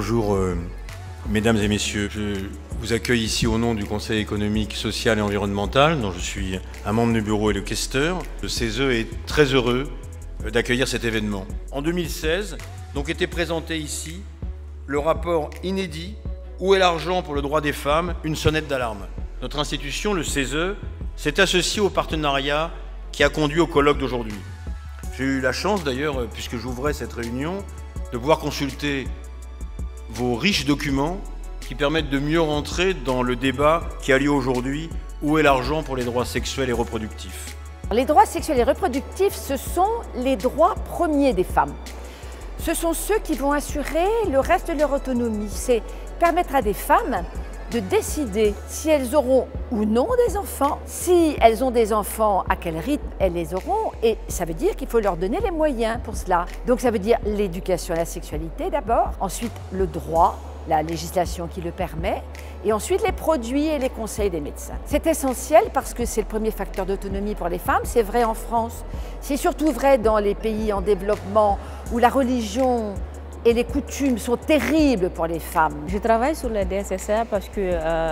Bonjour, mesdames et messieurs. Je vous accueille ici au nom du Conseil économique, social et environnemental, dont je suis un membre du bureau et le questeur. Le CESE est très heureux d'accueillir cet événement. En 2016, donc était présenté ici le rapport inédit « Où est l'argent pour le droit des femmes ?» Une sonnette d'alarme. Notre institution, le CESE, s'est associée au partenariat qui a conduit au colloque d'aujourd'hui. J'ai eu la chance d'ailleurs, puisque j'ouvrais cette réunion, de pouvoir consulter vos riches documents qui permettent de mieux rentrer dans le débat qui a lieu aujourd'hui. Où est l'argent pour les droits sexuels et reproductifs? Les droits sexuels et reproductifs, ce sont les droits premiers des femmes. Ce sont ceux qui vont assurer le reste de leur autonomie. C'est permettre à des femmes de décider si elles auront ou non des enfants, si elles ont des enfants, à quel rythme elles les auront, et ça veut dire qu'il faut leur donner les moyens pour cela. Donc ça veut dire l'éducation à la sexualité d'abord, ensuite le droit, la législation qui le permet, et ensuite les produits et les conseils des médecins. C'est essentiel parce que c'est le premier facteur d'autonomie pour les femmes, c'est vrai en France, c'est surtout vrai dans les pays en développement où la religion et les coutumes sont terribles pour les femmes. Je travaille sur le DSSR parce que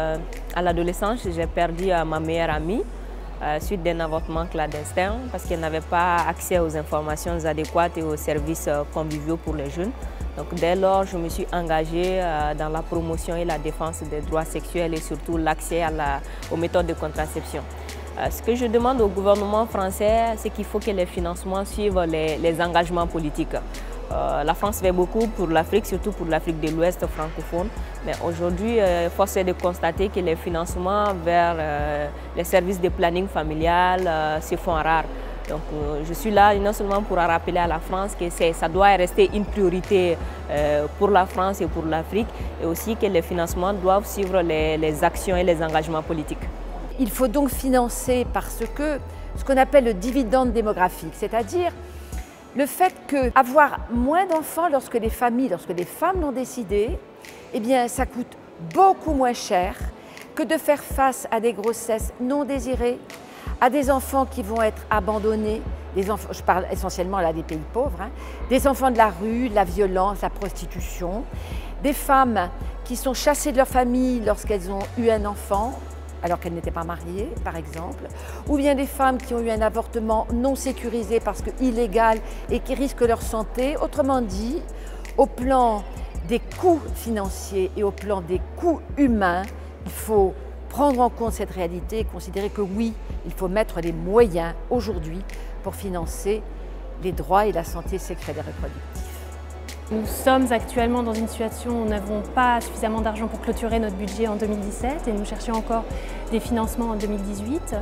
à l'adolescence, j'ai perdu ma meilleure amie suite d'un avortement clandestin parce qu'elle n'avait pas accès aux informations adéquates et aux services conviviaux pour les jeunes. Donc dès lors, je me suis engagée dans la promotion et la défense des droits sexuels et surtout l'accès aux méthodes de contraception. Ce que je demande au gouvernement français, c'est qu'il faut que les financements suivent les engagements politiques. La France fait beaucoup pour l'Afrique, surtout pour l'Afrique de l'Ouest francophone. Mais aujourd'hui, force est de constater que les financements vers les services de planning familial se font rares. Donc je suis là non seulement pour rappeler à la France que ça doit rester une priorité pour la France et pour l'Afrique, et aussi que les financements doivent suivre les actions et les engagements politiques. Il faut donc financer parce que ce qu'on appelle le dividende démographique, c'est-à-dire le fait qu'avoir moins d'enfants lorsque les femmes l'ont décidé, eh bien, ça coûte beaucoup moins cher que de faire face à des grossesses non désirées, à des enfants qui vont être abandonnés, des enfants, je parle essentiellement là des pays pauvres, des enfants de la rue, de la violence, la prostitution, des femmes qui sont chassées de leur famille lorsqu'elles ont eu un enfant, alors qu'elles n'étaient pas mariées, par exemple, ou bien des femmes qui ont eu un avortement non sécurisé parce que illégal et qui risquent leur santé. Autrement dit, au plan des coûts financiers et au plan des coûts humains, il faut prendre en compte cette réalité et considérer que oui, il faut mettre les moyens aujourd'hui pour financer les droits et la santé sexuelle et reproductive. Nous sommes actuellement dans une situation où nous n'avons pas suffisamment d'argent pour clôturer notre budget en 2017 et nous cherchions encore des financements en 2018,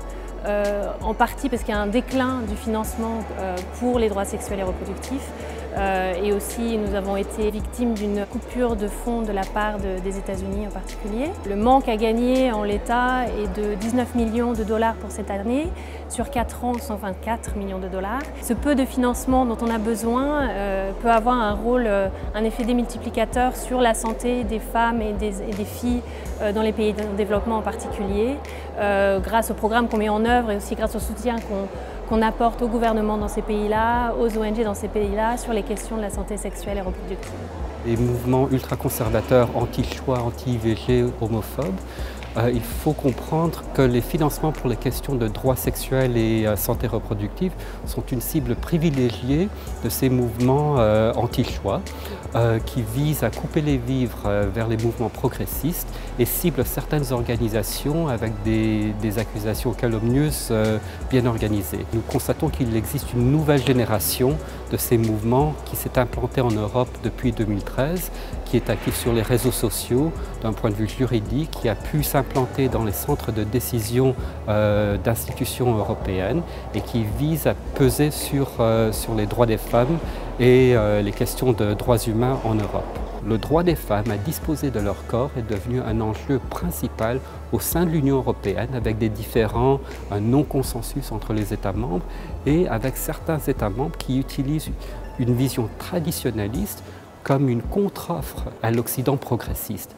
en partie parce qu'il y a un déclin du financement pour les droits sexuels et reproductifs et aussi nous avons été victimes d'une coupure de fonds de la part des États-Unis en particulier. Le manque à gagner en l'état est de 19 millions de dollars pour cette année, sur 4 ans 124 millions de dollars. Ce peu de financement dont on a besoin peut avoir un effet démultiplicateur sur la santé des femmes et des filles dans les pays en développement en particulier, grâce aux programmes qu'on met en œuvre et aussi grâce au soutien qu'on apporte au gouvernement dans ces pays-là, aux ONG dans ces pays-là, sur les questions de la santé sexuelle et reproductive. Les mouvements ultra-conservateurs, anti-choix, anti-IVG, homophobes, il faut comprendre que les financements pour les questions de droits sexuels et santé reproductive sont une cible privilégiée de ces mouvements anti-choix qui visent à couper les vivres vers les mouvements progressistes et ciblent certaines organisations avec des accusations calomnieuses bien organisées. Nous constatons qu'il existe une nouvelle génération de ces mouvements qui s'est implantée en Europe depuis 2013, qui est active sur les réseaux sociaux d'un point de vue juridique, qui a pu s'implanter dans les centres de décision d'institutions européennes et qui vise à peser sur les droits des femmes et les questions de droits humains en Europe. Le droit des femmes à disposer de leur corps est devenu un enjeu principal au sein de l'Union européenne avec des différents non-consensus entre les États membres et avec certains États membres qui utilisent une vision traditionnaliste comme une contre-offre à l'Occident progressiste.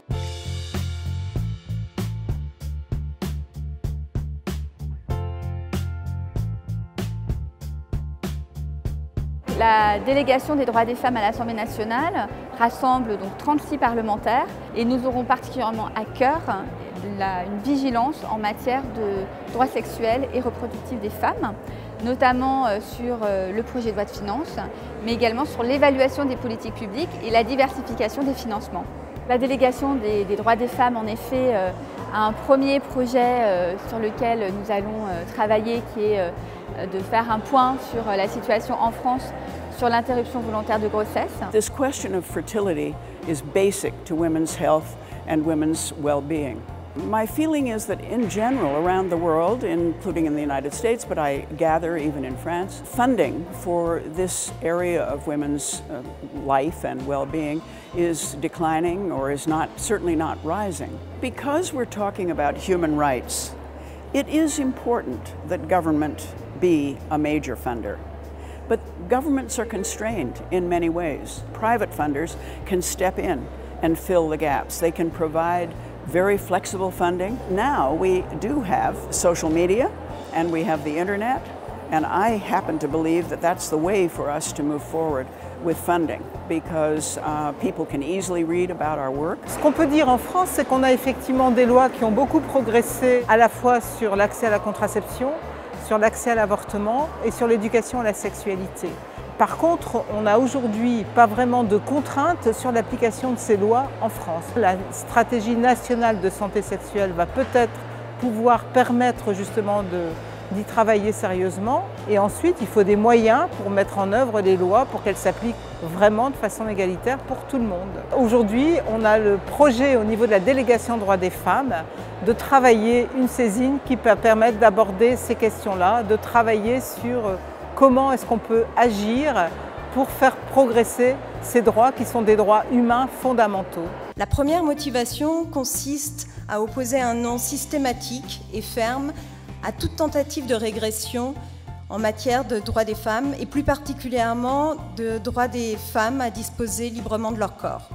La délégation des droits des femmes à l'Assemblée nationale rassemble donc 36 parlementaires et nous aurons particulièrement à cœur une vigilance en matière de droits sexuels et reproductifs des femmes, notamment sur le projet de loi de finances, mais également sur l'évaluation des politiques publiques et la diversification des financements. La délégation des droits des femmes, en effet, a un premier projet sur lequel nous allons travailler, qui est de faire un point sur la situation en France sur l'interruption volontaire de grossesse. This question of fertility is basic to women's health and women's well-being. My feeling is that in general around the world, including in the United States, but I gather even in France, funding for this area of women's life and well-being is declining or is certainly not rising. Because we're talking about human rights, it is important that government be a major funder. But governments are constrained in many ways. Private funders can step in and fill the gaps. They can provide very flexible funding. Now we do have social media and we have the internet, and I happen to believe that that's the way for us to move forward with funding, because people can easily read about our work. Ce qu'on peut dire en France, c'est qu'on a effectivement des lois qui ont beaucoup progressé à la fois sur l'accès à la contraception, sur l'accès à l'avortement et sur l'éducation à la sexualité. Par contre, on n'a aujourd'hui pas vraiment de contraintes sur l'application de ces lois en France. La stratégie nationale de santé sexuelle va peut-être pouvoir permettre justement d'y travailler sérieusement. Et ensuite, il faut des moyens pour mettre en œuvre les lois pour qu'elles s'appliquent vraiment de façon égalitaire pour tout le monde. Aujourd'hui, on a le projet au niveau de la délégation droits des femmes de travailler une saisine qui peut permettre d'aborder ces questions-là, de travailler sur comment est-ce qu'on peut agir pour faire progresser ces droits qui sont des droits humains fondamentaux. La première motivation consiste à opposer un non systématique et ferme à toute tentative de régression en matière de droits des femmes et plus particulièrement de droits des femmes à disposer librement de leur corps.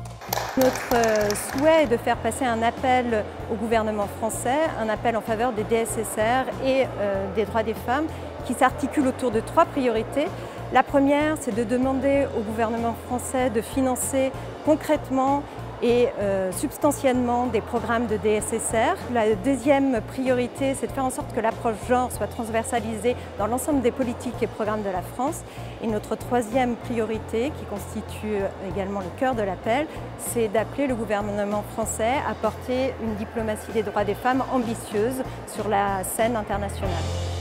Notre souhait est de faire passer un appel au gouvernement français, un appel en faveur des DSSR et des droits des femmes qui s'articule autour de 3 priorités. La première, c'est de demander au gouvernement français de financer concrètement et substantiellement des programmes de DSSR. La deuxième priorité, c'est de faire en sorte que l'approche genre soit transversalisée dans l'ensemble des politiques et programmes de la France. Et notre troisième priorité, qui constitue également le cœur de l'appel, c'est d'appeler le gouvernement français à porter une diplomatie des droits des femmes ambitieuse sur la scène internationale.